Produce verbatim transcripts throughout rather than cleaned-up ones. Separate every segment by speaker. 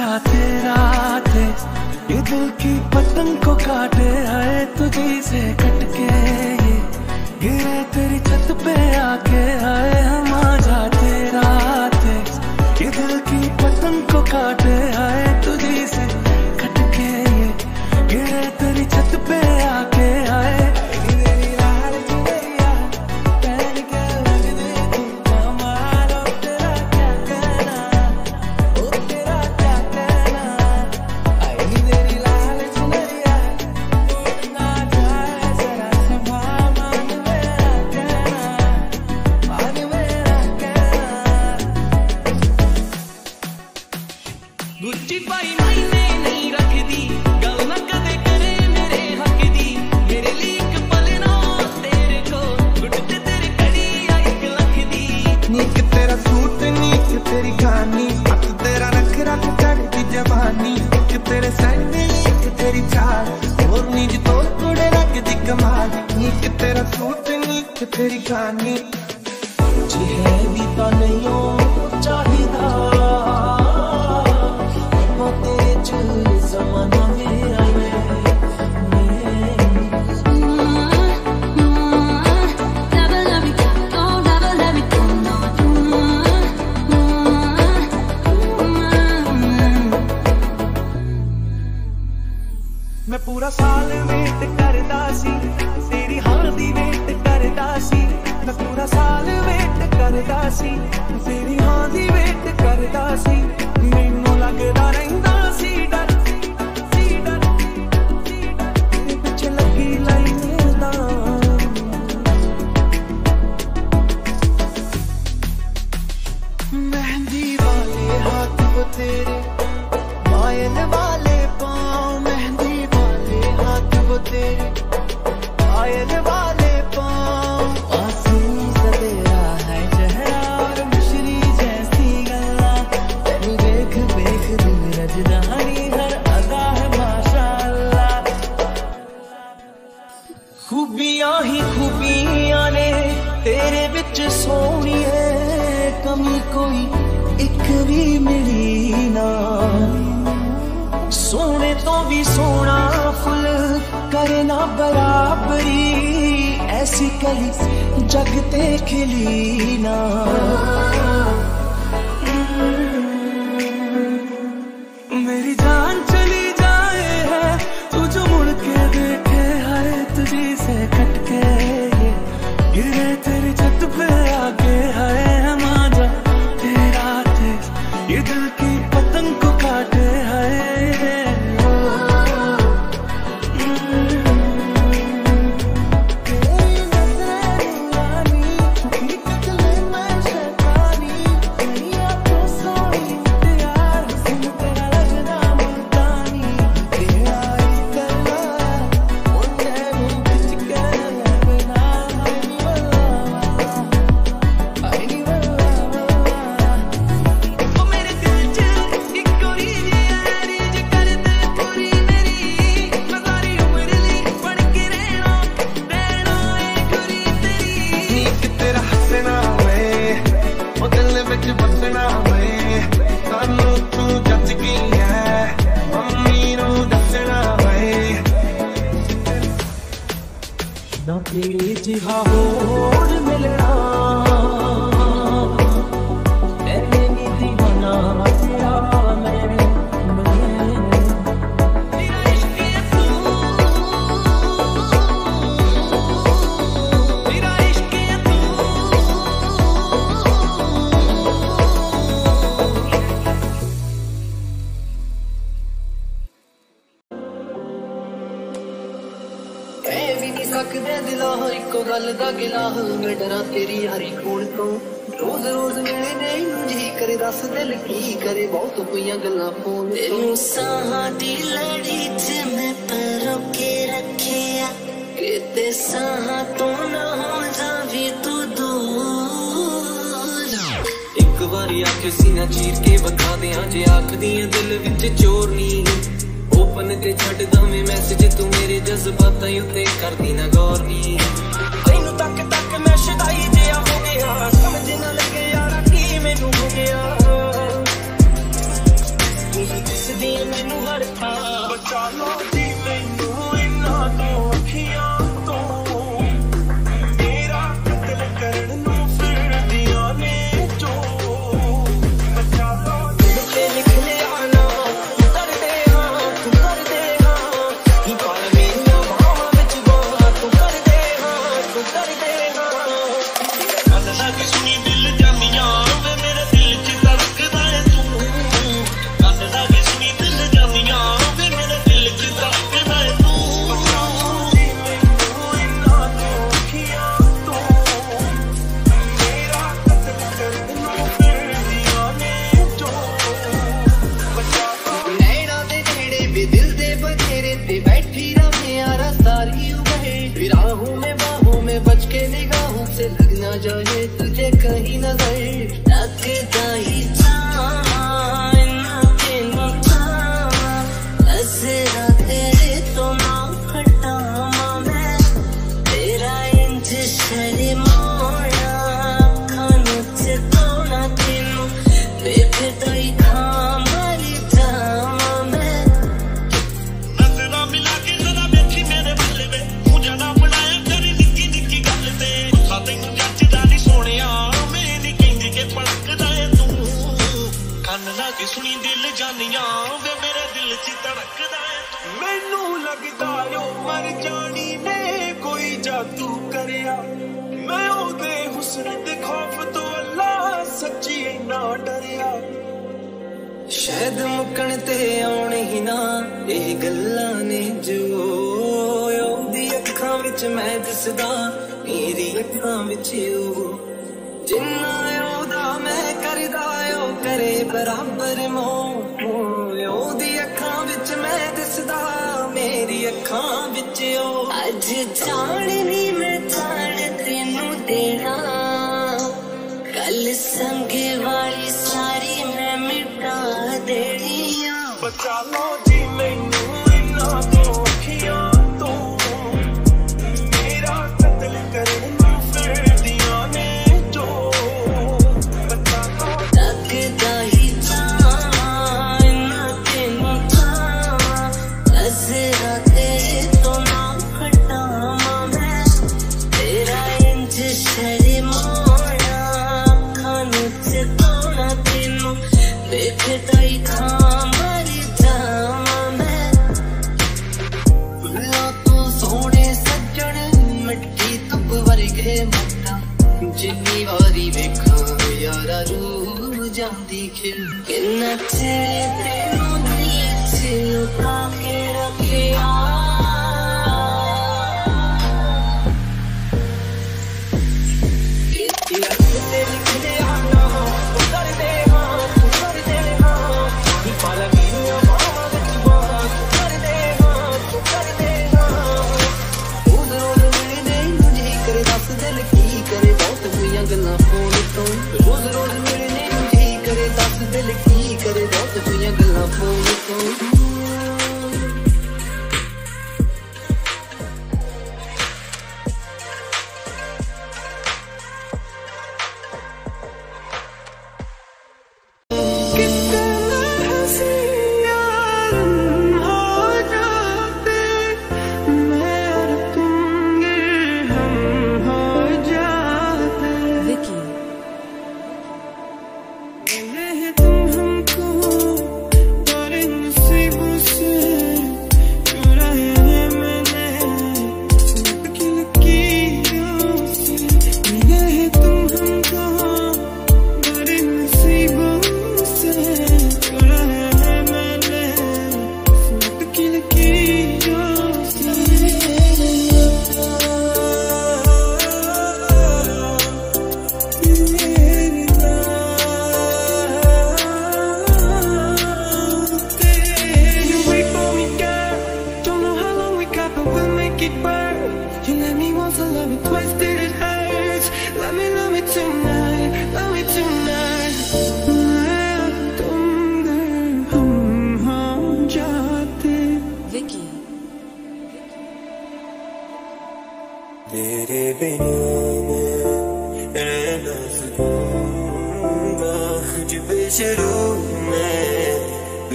Speaker 1: जा तेरा थे, ये दिल की पतंग को काटे आए तुझी से कटके, ये गिरे तेरी छत पे आके आए हम आ जा तेरा थे, ये दिल की पतंग को काटे आए तुझी से कटके, ये गिरे तेरी छत पे आके आए।
Speaker 2: तेरी कहानी जी है भी तो नहीं हो चाहिदा, वो तेरे च ज़माना मेरा
Speaker 1: मैं पूरा साल वेट करदा सी तेरी हां दी वेट करदा सी, मैं पूरा साल वेट करदा सी तेरी हां दी वेट करदा सी, मैनू लगदा रहिंदा सी डर सी डर तेरे पिछे लगी लाइन दा। मेहंदी वाले हाथ वो तेरे, पायल वाले पाँव, मेहंदी वाले हाथ वो तेरे, पायल वाले पाँव, आंसू सा तेरा है चेहरा और मिश्री जैसी गल्ला, तेनू देख देख दिल रजदानी हर अदा है माशाअल्लाह। खूबियां ही खूबियां ने तेरे विच सोहणिए, कमी कोई एक भी मिली ना, सोने तो भी सोना फुल करे ना बराबरी, ऐसी कली जगते खिली ना। मेरी जान चली जाए है तू जो मुड़ के देखे है तुझी से कटके, गिरे तेरी छत पे आके है हम आ जा तेरा थे, ये दिल की पतंग को काटे है। सीना चीर के बता दे जे आखदी दिल विच चोर नी, ओपन ते छड़ दवें मैसेज तू मेरे जज्बातां उत्ते करदी ना गौर नी, तैनू तक तक मैं शदाई जिहा हो गया, समझ ना लगे यारा की मैनू हो गया।
Speaker 2: दिसदी मैनू हर थां
Speaker 1: बचा लो जी मैनू इन्हां तों अखियां तों मेरा कत्ल करन नूं फिरदियां ने जो बचा लो
Speaker 2: ते लिख लिया ना तू कर दे हां तू कर दे हां ही पाल मेरियां बाहां विच बाहां तू कर दे हां तू कर दे हां
Speaker 1: गल लग सुनी दिल जानियां वे मेरे दिल च धड़कदा है तू गल लग सुनी दिल जानियां वे मेरे दिल च धड़कदा है तू बचा लो जी मैनू इन्हां तों अखियां तों मेरा कत्ल करन नूं फिरदियां ने जो बचा लो
Speaker 2: नैना दे नेड़े भी दिल दे बखेरे ते बैठी रहे यारा सारी उम्र फिर राहों में बाहों में बच के निगाहों से लग ना जाए तुझे कहीं नजर लगता ही तेरे तो ना खटामा मैं तेरा इंज शर्माया खानों से तो ना तेनू देखता ही खाम वाली जामा मैं
Speaker 1: नजरा मिला के जरा देखी मेरे बल्ले वे मुझे ना बनाया करी निक्की निक्की गल ते सा तैनू जचदा नी सोहणिया मैं नी कहंदी के पड़कदा है तू कंन ला के सुनी दिल जानियां वे मेरे दिल च धड़कदा है तू मैनू लगदा ओ मर जानी ने कोई जादू करिया मैं ओदे हुस्न दे खौफ तो अल्लाह सच्ची ना डरिया
Speaker 2: शायद मुकण ते आउण ही ना ਇਹ ਗੱਲਾਂ ਨੇ ਜੋ ਉਹਦੀ ਅੱਖਾਂ ਵਿੱਚ ਮੈਂ ਦਿਸਦਾ ਮੇਰੀ ਅੱਖਾਂ ਵਿੱਚ ਉਹ ਜਿੰਨਾ ਉਹਦਾ ਮੈਂ ਕਰਦਾ ਉਹ ਕਰੇ ਬਰਾਬਰ ਮੋਹ ਉਹਦੀ ਅੱਖਾਂ ਵਿੱਚ ਮੈਂ ਦਿਸਦਾ ਮੇਰੀ ਅੱਖਾਂ ਵਿੱਚ ਉਹ ਅੱਜ ਜਾਣ ਨੀ ਮੈਂ ਜਾਣ ਤੈਨੂੰ ਦੇਣਾ ਕੱਲ ਸੰਗੇ ਵਾਲੀ ਸਾਰੀ ਮੈਂ ਮਿਟਾ ਦੇਣੀ ਆ
Speaker 1: बचा लो जी मैनू इन्हां तों अखियां तों मेरा कत्ल करन नूं फिरदियां ने जो बचा लो
Speaker 2: लगदा ही जान ना तेनू चाहां नजरा तेरे तो ना खटामा मैं तेरा इंज शर्माया खानों से तो ना तेनू देखता ही खाम वाली जामा मैं फुल्लां तो सोहणे सज्जण मिट्टी धुप वर्गे मत्ता जिन्नी वारी वेखां यारा रूह जांदी खिल किन्ना चेरे तेनू दिल च लुका के रखिया ਗੱਲਾਂ ਫੋਨ ਤੋਂ ਰੋਜ਼ ਰੋਜ਼ ਮਿਲਣੇ ਨੂੰ ਜੀ ਕਰੇ ਦੱਸ ਦਿਲ ਕੀ ਕਰੇ ਬਹੁਤ ਹੋਈਆਂ ਗੱਲਾਂ ਫੋਨ ਤੋਂ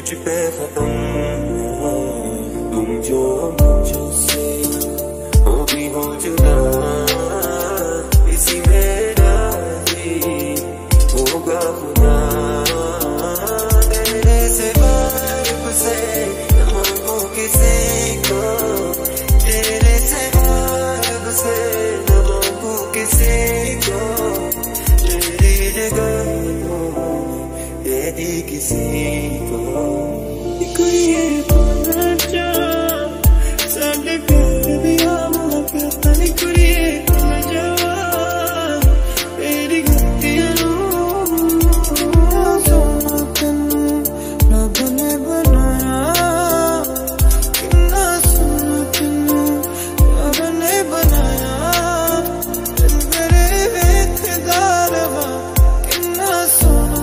Speaker 2: तुझ पे खत्म तुम जो मुझसे हो भी हो जुदा इसी में राजी होगा खुदा तेरे से बाहर से न मांगो किसी को तेरे से बाहर से न मांगो किसी को तेरी जगह यदि किसी को कोई ये बोलना चाह साढ़े प्यार भी आम होगा नहीं कोई ये बोलना चाह तेरी गलतियां सोना तेनू ना बने बनाया कितना सोना तेनू ना बने बनाया तेरे वेखदार वा कितना सोना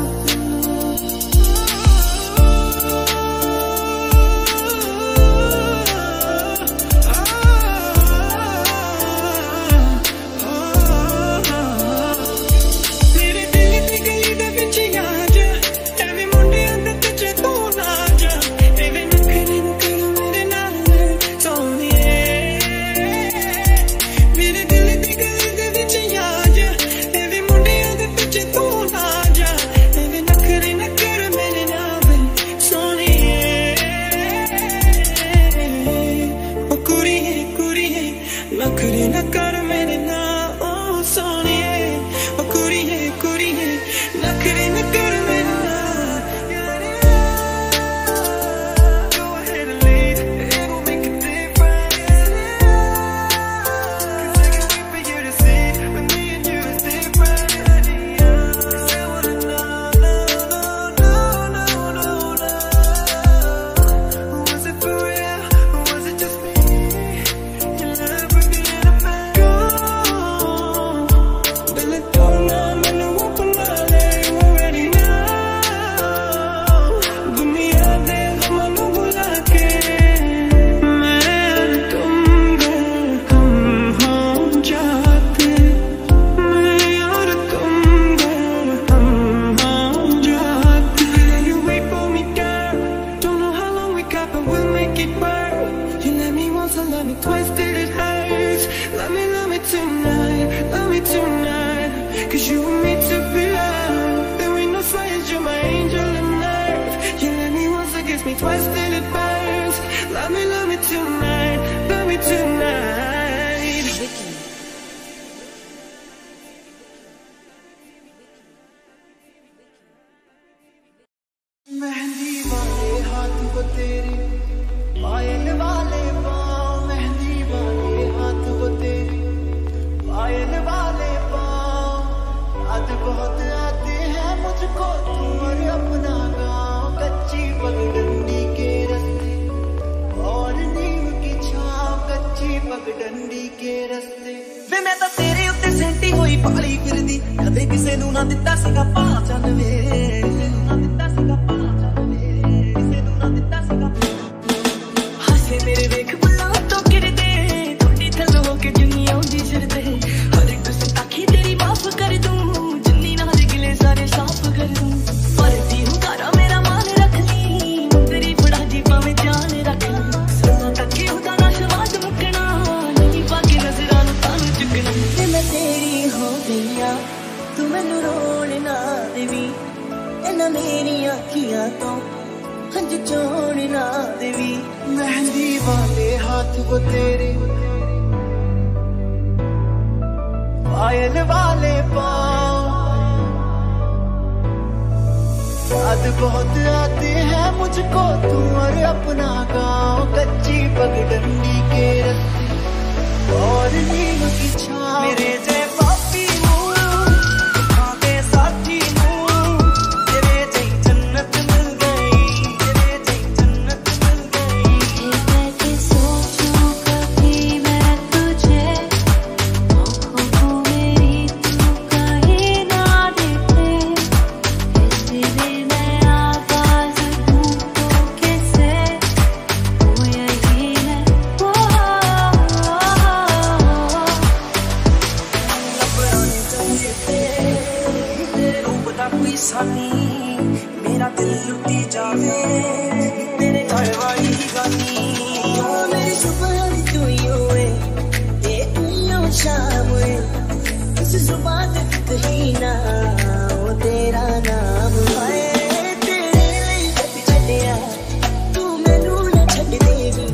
Speaker 1: जुबान पे कहीं ना वो तेरा नाम आए तेरे लिए छट छटिया तू मैनू न छट देवी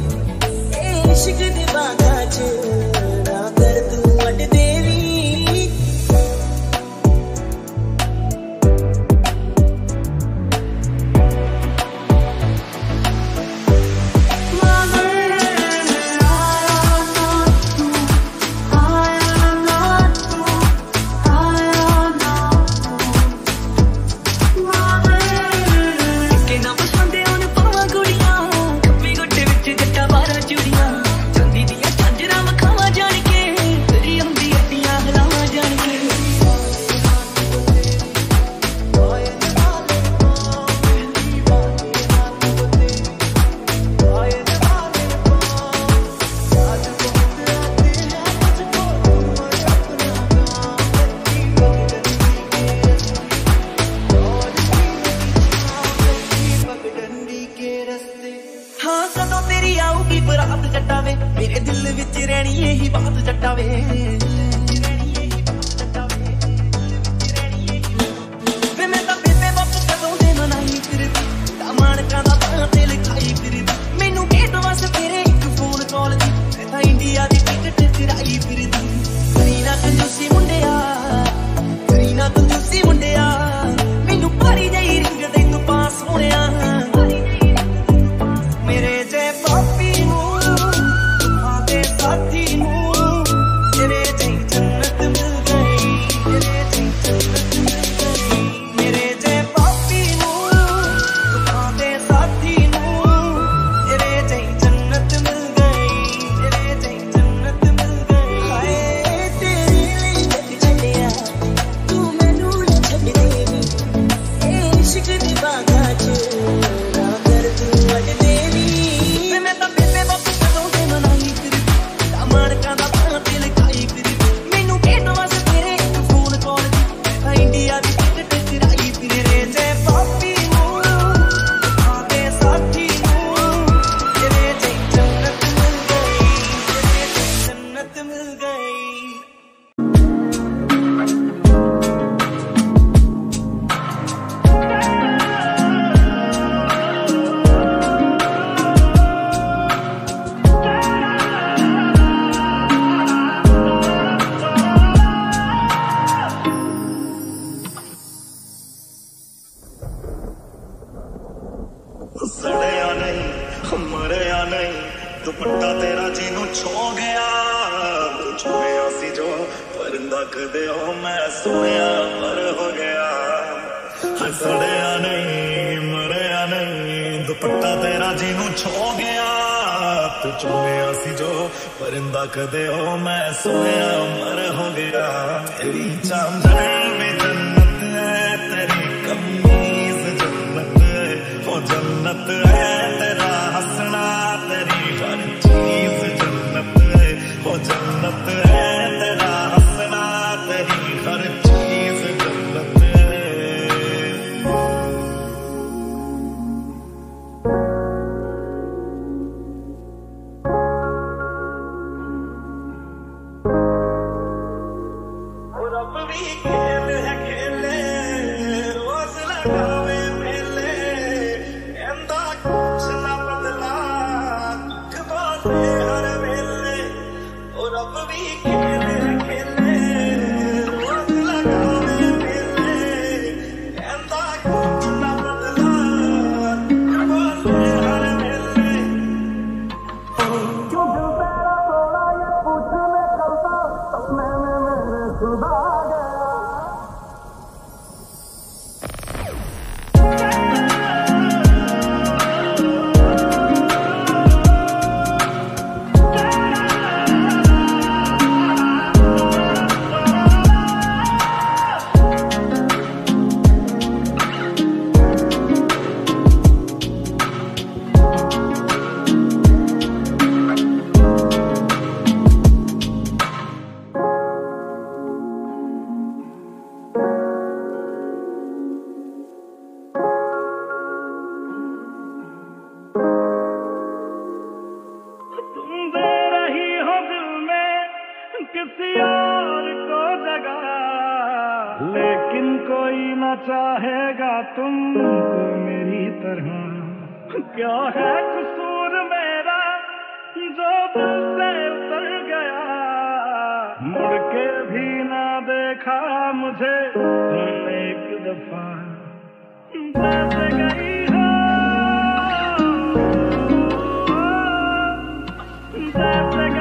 Speaker 1: ए इश्क दी बागा च ना कर तू अड देवी
Speaker 3: किसी और को जगा लेकिन कोई ना चाहेगा तुमको मेरी तरह। क्या है कसूर मेरा जो दिल से उतर गया, मुड़ के भी ना देखा मुझे तुमने एक दफा। जैसे गई हो, जैसे